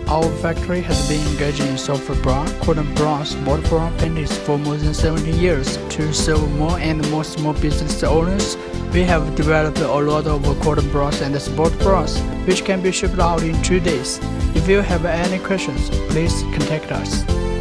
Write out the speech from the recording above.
Our factory has been engaged in soft bra, cotton bra, sport bra panties for more than 70 years. To serve more and more small business owners, we have developed a lot of cotton bras and sport bras, which can be shipped out in 2 days. If you have any questions, please contact us.